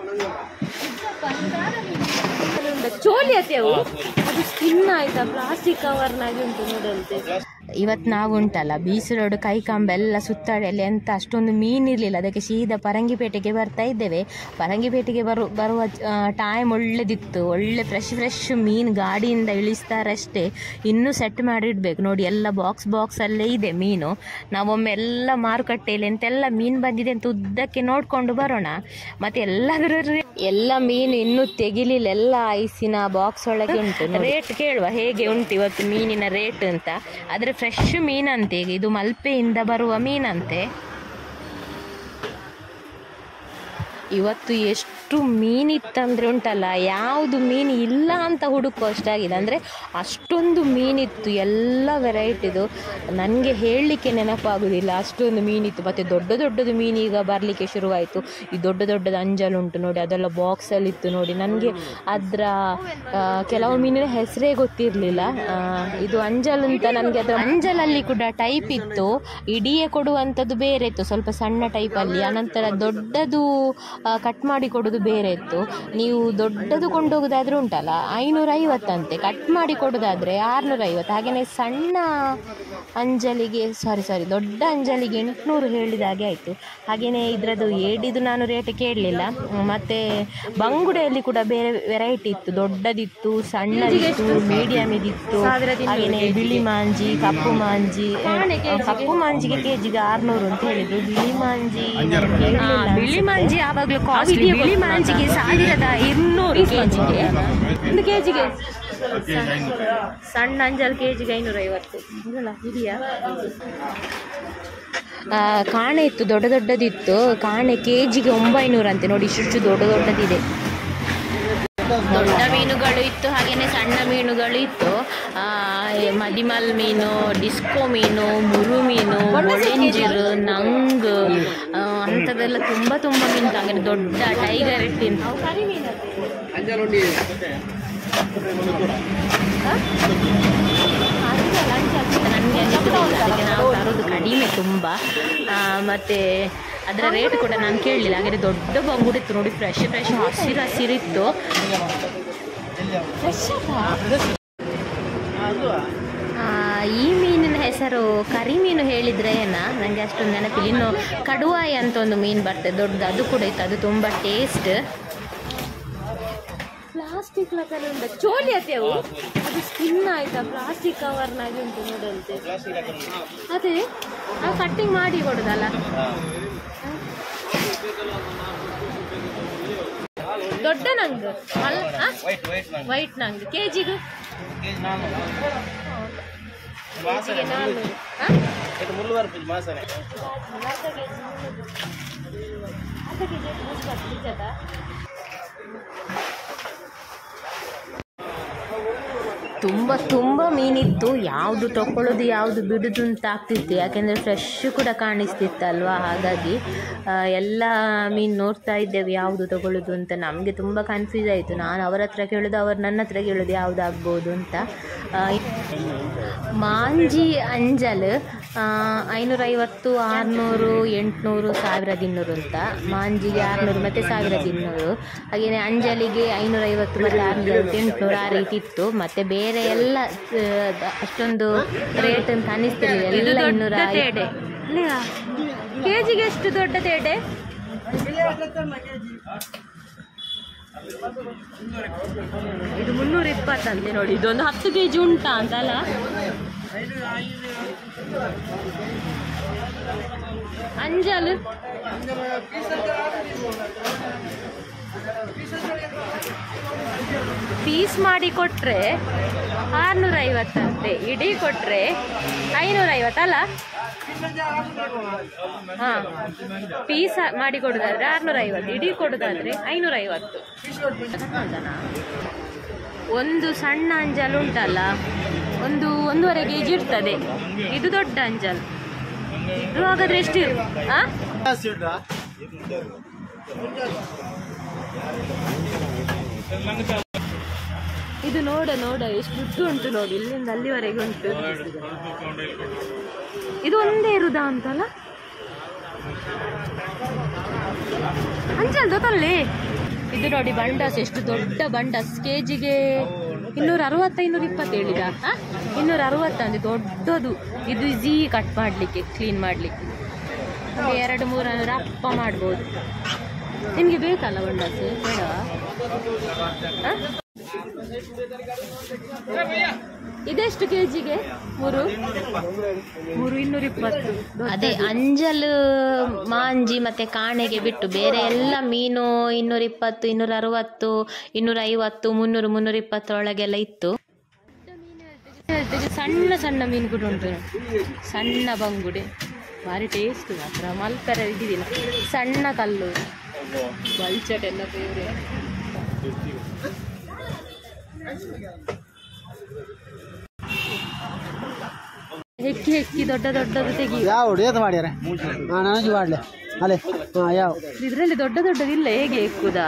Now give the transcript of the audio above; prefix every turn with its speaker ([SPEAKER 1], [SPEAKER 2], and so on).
[SPEAKER 1] ಚೋಲಿ ಅವು ಅದು ಸ್ಕಿನ್ ಆಯ್ತಾ ಪ್ಲಾಸ್ಟಿಕ್ ಕವರ್ನಾಗಿ ಉಂಟು ನೋಡಂತೆ. ಇವತ್ತು ನಾವು ಉಂಟಲ್ಲ ಬೀಚ್ ರೋಡ್ ಕೈಕಾಂಬ ಎಲ್ಲ ಸುತ್ತಾಡಲಿ ಅಂತ ಅಷ್ಟೊಂದು ಮೀನಿರಲಿಲ್ಲ, ಅದಕ್ಕೆ ಸೀದಾ ಪರಂಗಿಪೇಟೆಗೆ ಬರ್ತಾ ಇದ್ದೇವೆ. ಪರಂಗಿಪೇಟೆಗೆ ಬರುವ ಟೈಮ್ ಒಳ್ಳೆದಿತ್ತು, ಒಳ್ಳೆ ಫ್ರೆಶ್ ಮೀನು ಗಾಡಿಯಿಂದ ಇಳಿಸ್ತಾರಷ್ಟೇ, ಇನ್ನೂ ಸೆಟ್ ಮಾಡಿಡ್ಬೇಕು ನೋಡಿ. ಎಲ್ಲ ಬಾಕ್ಸಲ್ಲೇ ಇದೆ ಮೀನು. ನಾವೊಮ್ಮೆ ಎಲ್ಲ ಮಾರುಕಟ್ಟೆಯಲ್ಲಿ ಎಂತೆಲ್ಲ ಮೀನು ಬಂದಿದೆ ಅಂತ ಉದ್ದಕ್ಕೆ ನೋಡ್ಕೊಂಡು ಬರೋಣ. ಮತ್ತು ಎಲ್ಲ ಮೀನು ಇನ್ನೂ ತೆಗಿಲಿಲ್ಲ, ಎಲ್ಲ ಐಸಿನ ಬಾಕ್ಸ್ ಒಳಗೆ ಉಂಟು. ರೇಟ್ ಕೇಳುವ ಹೇಗೆ ಉಂಟು ಇವತ್ತು ಮೀನಿನ ರೇಟ್ ಅಂತ. ಆದರೆ ಫ್ರೆಶ್ ಮೀನಂತೆ, ಇದು ಮಲ್ಪೆಯಿಂದ ಬರುವ ಮೀನಂತೆ. ಇವತ್ತು ಎಷ್ಟು ಮೀನಿತ್ತಂದರೆ ಉಂಟಲ್ಲ, ಯಾವುದು ಮೀನು ಇಲ್ಲ ಅಂತ ಹುಡುಕೋ ಅಷ್ಟಾಗಿದೆ. ಅಂದರೆ ಅಷ್ಟೊಂದು ಮೀನಿತ್ತು, ಎಲ್ಲ ವೆರೈಟಿದು. ನನಗೆ ಹೇಳಲಿಕ್ಕೆ ನೆನಪಾಗೋದಿಲ್ಲ, ಅಷ್ಟೊಂದು ಮೀನಿತ್ತು. ಮತ್ತು ದೊಡ್ಡದು ಮೀನು ಈಗ ಬರಲಿಕ್ಕೆ ಶುರುವಾಯಿತು. ಈ ದೊಡ್ಡದು ಅಂಜಲುಂಟು ನೋಡಿ, ಅದೆಲ್ಲ ಬಾಕ್ಸಲ್ಲಿತ್ತು ನೋಡಿ. ನನಗೆ ಅದರ ಕೆಲವು ಮೀನಿನ ಹೆಸರೇ ಗೊತ್ತಿರಲಿಲ್ಲ. ಇದು ಅಂಜಲ್ ಅಂತ ನನಗೆ. ಅದರ ಅಂಜಲಲ್ಲಿ ಕೂಡ ಟೈಪ್ ಇತ್ತು, ಇಡಿಯೇ ಕೊಡುವಂಥದ್ದು ಬೇರೆ ಇತ್ತು, ಸ್ವಲ್ಪ ಸಣ್ಣ ಟೈಪಲ್ಲಿ. ಅನಂತರ ದೊಡ್ಡದು ಕಟ್ ಮಾಡಿ ಕೊಡೋದು ಬೇರೆ ಇತ್ತು. ನೀವು ದೊಡ್ಡದು ಕೊಂಡೋಗೋದಾದ್ರೆ ಉಂಟಲ್ಲ 550 ಅಂತೆ, ಕಟ್ ಮಾಡಿ ಕೊಡೋದಾದರೆ 650. ಹಾಗೆಯೇ ಸಣ್ಣ ಅಂಜಲಿಗೆ ಸಾರಿ ದೊಡ್ಡ ಅಂಜಲಿಗೆ 800 ಹೇಳಿದ ಹಾಗೆ ಆಯಿತು. ಹಾಗೆಯೇ ಇದರದ್ದು ಏಡಿದು ನಾನು ರೇಟ್ ಕೇಳಲಿಲ್ಲ. ಮತ್ತು ಬಂಗುಡೆಯಲ್ಲಿ ಕೂಡ ಬೇರೆ ವೆರೈಟಿ ಇತ್ತು, ದೊಡ್ಡದಿತ್ತು, ಸಣ್ಣದಿತ್ತು, ಮೀಡಿಯಮ್ ಇದಿತ್ತು. ಹಾಗೆಯೇ ಬಿಳಿ ಮಾಂಜಿ, ಕಪ್ಪು ಮಾಂಜಿಗೆ ಕೆಜಿಗೆ 600 ಅಂತ ಹೇಳಿದ್ರು. ಬಿಳಿ ಮಾಂಜಿ ಯಾವಾಗಲೂ ಕಾಸ್ಟ್ಲಿ. ಬಿಳಿ ಮಾಂಜಿಗೆ 1200 ಕೆಜಿಗೆ, ಒಂದು ಕೆಜಿಗೆ. ಸಣ್ಣ ಅಂಜಲ್ ಕೆಜಿಗೆ 550 ಇದೆಯಾ. ಕಾಣೆ ಇತ್ತು, ದೊಡ್ಡದಿತ್ತು ಕಾಣೆ, ಕೆಜಿಗೆ 900 ಅಂತೆ ನೋಡಿ. ಇಷ್ಟು ದೊಡ್ಡದಿದೆ. ದೊಡ್ಡ ಮೀನುಗಳು ಇತ್ತು, ಹಾಗೆಯೇ ಸಣ್ಣ ಮೀನುಗಳು ಇತ್ತು. ಮದಿಮಲ್ ಮೀನು, ಡಿಸ್ಕೋ ಮೀನು, ಮುರು ಮೀನು, ಒಳೆಂಜಿರು, ನಂಗ್ ಅಂಥದ್ದೆಲ್ಲ ತುಂಬ ಮೀನು. ಹಾಗೆ ದೊಡ್ಡ ಟೈಗರ್ ಇಟ್ಟಿನ ನನಗೆ ಅದಕ್ಕೆ ನಾವು ತರೋದು ಕಡಿಮೆ ತುಂಬ. ಮತ್ತು ಅದರ ರೇಟ್ ಕೂಡ ನಾನು ಕೇಳಲಿಲ್ಲ. ಹಾಗೆ ದೊಡ್ಡ ಬಂಗುಡಿತ್ತು ನೋಡಿ, ಫ್ರೆಶ್ ಹಸಿರಿತ್ತು. ಈ ಮೀನಿನ ಹೆಸರು ಕರಿಮೀನು ಹೇಳಿದರೆ ನನಗೆ ಅಷ್ಟೊಂದು ನೆನಪಿಲ್ಲ. ಇನ್ನು ಕಡುವಾಯಿ ಅಂತ ಒಂದು ಮೀನು ಬರ್ತದೆ ದೊಡ್ಡದು, ಅದು ಕೂಡ ಇತ್ತು, ಅದು ತುಂಬ ಟೇಸ್ಟ್. ಪ್ಲಾಸ್ಟಿಕ್ ಉಂಟು ಚೋಲಿ ಅವು ಅದು ಸ್ಕಿನ್ ಆಯ್ತಾ ಪ್ಲಾಸ್ಟಿಕ್ ಕವರ್ನಾಗಿ ಉಂಟು ನೋಡಂತೆ. ಅದೇ ನಾವು ಕಟ್ಟಿಂಗ್ ಮಾಡಿ ಕೊಡೋದಲ್ಲ. ದೊಡ್ಡ ನಂಗೆ ವೈಟ್ ನಂಗೆ ಕೆಜಿಗೆ 400. ತುಂಬ ಮೀನಿತ್ತು, ಯಾವುದು ತಗೊಳ್ಳೋದು ಯಾವುದು ಬಿಡೋದು ಅಂತ ಆಗ್ತಿತ್ತು. ಯಾಕೆಂದರೆ ಫ್ರೆಶ್ ಕೂಡ ಕಾಣಿಸ್ತಿತ್ತಲ್ವ, ಹಾಗಾಗಿ ಎಲ್ಲ ಮೀನು ನೋಡ್ತಾ ಇದ್ದೇವೆ ಯಾವುದು ತಗೊಳ್ಳೋದು ಅಂತ. ನಮಗೆ ತುಂಬ ಕನ್ಫ್ಯೂಸ್ ಆಯಿತು. ನಾನು ಅವರ ಹತ್ರ ಕೇಳೋದು, ಅವರು ನನ್ನ ಹತ್ರ ಕೇಳೋದು ಯಾವುದು ಆಗ್ಬೋದು ಅಂತ. ಮಾಂಜಿ ಅಂಜಲ್ 550, 600, 800, 1200 ಅಂತ. ಮಾಂಜಿಗೆ 600 ಮತ್ತು 1200. ಹಾಗೆಯೇ ಅಂಜಲಿಗೆ 550 ಮತ್ತು 650, 800 ಆ ರೀತಿ ಇತ್ತು. ಮತ್ತು ಬೇರೆ ಎಲ್ಲ ಅಷ್ಟೊಂದು ರೇಟ್ ಅಂತ ಅನ್ನಿಸ್ತಿರಲಿಲ್ಲ. ಎಲ್ಲ 250. ಕೆಜಿಗೆ ಎಷ್ಟು ದೊಡ್ಡ ತೇಡೆ? ಇದು 320 ಅಂತೆ ನೋಡಿ. ಇದೊಂದು 10 ಕೆಜಿ ಉಂಟಾ ಅಂತಲ್ಲ. ಅಂಜಲ್ ಪೀಸ್ ಮಾಡಿ ಕೊಟ್ಟರೆ 650 ಅಂತೆ, ಇಡೀ ಕೊಟ್ಟರೆ 550 ಅಲ್ಲ. ಹಾಂ, ಪೀಸ್ ಮಾಡಿ ಕೊಡೋದಾದ್ರೆ 650, ಇಡೀ ಕೊಡೋದಾದ್ರೆ 550. ಒಂದು ಸಣ್ಣ ಅಂಜಲ್ ಉಂಟಲ್ಲ, 1.5 ಕೆಜಿ ಇರ್ತದೆ. ಇದು ದೊಡ್ಡ ಅಂಜಲ್. ಇದು ಹಾಗಾದ್ರೆ ಎಷ್ಟು? ಇದು ನೋಡ ಎಷ್ಟು ಉದ್ದು ಉಂಟು ನೋಡಿ, ಇಲ್ಲಿಂದ ಅಲ್ಲಿವರೆಗೆ ಉಂಟು. ಇದು ಒಂದೇ ಇರುದಾ ಅಂತಲ್ಲ ಅಂಜಲ್ ಗೊತ್ತಲ್ಲಿ. ಇದು ನೋಡಿ ಬಂಡಸ್, ಎಷ್ಟು ದೊಡ್ಡ ಬಂಡಸ್, ಕೆಜಿಗೆ 260 220 ಹೇಳಿದ. 260 ಅಂದ್ರೆ ದೊಡ್ಡದು. ಇದು ಈಸಿ ಕಟ್ ಮಾಡಲಿಕ್ಕೆ, ಕ್ಲೀನ್ ಮಾಡಲಿಕ್ಕೆ. 2-3 ರಪ್ಪ ಮಾಡ್ಬೋದು. ನಿಮಗೆ ಬೇಕಲ್ಲ ಬಂಡಸ್? ಬೇಡವಾ? ಇದೆಷ್ಟು ಕೆಜಿಗೆ? 220. ಅದೇ ಅಂಜಲ್, ಮಾಂಜಿ ಮತ್ತೆ ಕಾಣೆಗೆ ಬಿಟ್ಟು ಬೇರೆ ಎಲ್ಲ ಮೀನು 220, 260, 250, 300, 320 ಒಳಗೆಲ್ಲ ಇತ್ತು. ಸಣ್ಣ ಸಣ್ಣ ಮೀನು ಕೂಡ ಉಂಟು. ಸಣ್ಣ ಬಂಗುಡೆ ಭಾರಿ ಟೇಸ್ಟ್ ಮಾತ್ರ. ಮಲ್ಪೆರ ಇದ್ದಿದ್ದಿಲ್ಲ, ಸಣ್ಣ ಕಲ್ಲು, ಬಲ್ಚಟ್ ಎಲ್ಲ ಬೇರೆ. ಹೆಕ್ಕಿ ಹೆಕ್ಕಿ ದೊಡ್ಡ ದೊಡ್ಡದು ತೆಗಿ. ಇದರಲ್ಲಿ ದೊಡ್ಡ ದೊಡ್ಡದಿಲ್ಲ, ಹೇಗೆ ಹೆಕ್ಕುದಾ?